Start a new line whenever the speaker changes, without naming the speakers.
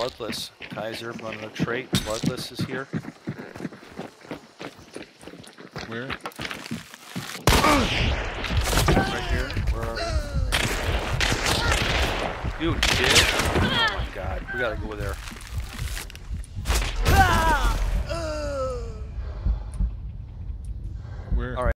Bloodless. Kaiser, running a trait. Bloodless is here.
Where?
Right here. Where are we? You did? Oh my god. We gotta go there.
Where?
All right.